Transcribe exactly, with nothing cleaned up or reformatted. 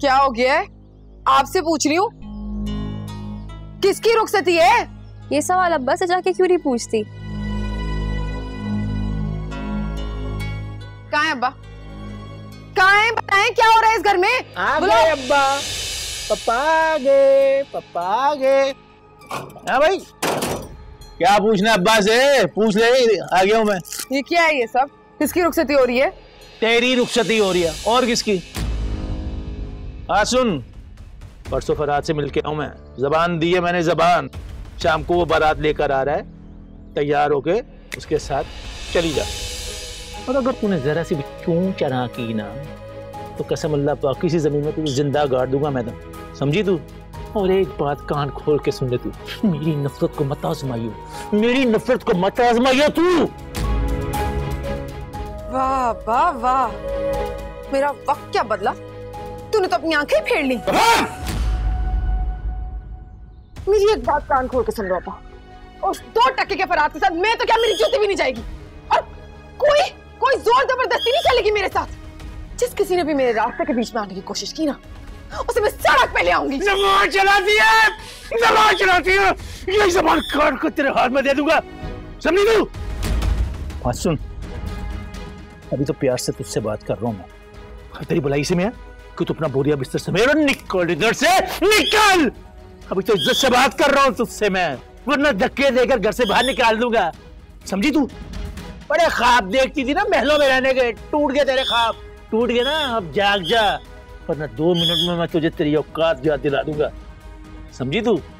क्या हो गया है? आपसे पूछ रही हूँ, किसकी रुखसती है? ये सवाल अब्बा से जाके क्यों नहीं पूछती? कहाँ है अब्बा? कहाँ है? बताएं क्या हो रहा है इस घर में? आ गए अब्बा, पापा आ गए, पापा आ गए। हाँ भाई, क्या पूछना है अब्बा से? पूछ ले, आ गया हूँ मैं। ये क्या है ये सब? किसकी रुखसती हो रही है? तेरी रुखसती हो रही है, और किसकी? हाँ सुन, परसों फराज से मिलके आऊं मैं, जबान दी है मैंने, जबान। शाम को वो बारात लेकर आ रहा है, तैयार होके उसके साथ चली जा। और अगर तूने जरा सी भी क्यों चढ़ा की ना, तो कसम अल्लाह पाक किसी जमीन में तुझे जिंदा गाड़ दूंगा मैं, तो समझी तू? और एक बात कान खोल के सुन ले तू, मेरी नफरत को मत आजमाइयो, मेरी नफरत को मत आजमाइयो तू। वाह वाह वाह, मेरा वक्त क्या बदला? तूने तो अपनी आंखें फेर ली। मेरी एक बात कान खोल के सुन लो अपा, उस दो टके के फराज के साथ मैं तो क्या, मेरी जूती भी नहीं जाएगी। और कोई कोई जोर जबरदस्ती नहीं चलेगी मेरे साथ। जिस किसी ने भी मेरे रास्ते के बीच में आने की कोशिश की ना, उसे मैं सड़क पे ले आऊंगी। जबान चलाती है, जबान चलाती है, ये जबान काट कर तेरे हाथ में दे दूंगा, समझी तू? बात सुन, अभी तो प्यार से तुझसे बात कर रहा हूँ मैं, तेरी भलाई से मैं कि तू अपना बोरिया बिस्तर समेट और निकल इधर से, निकल। अभी तो इज्जत से बात कर रहा हूँ तुझसे मैं, वरना धक्के देकर घर से बाहर निकाल दूंगा, समझी तू? बड़े ख्वाब देखती थी ना महलों में रहने के, टूट गए तेरे ख्वाब, टूट गए ना, अब जाग जा, वरना दो मिनट में मैं तुझे तेरी औकात याद दिला दूंगा, समझी तू?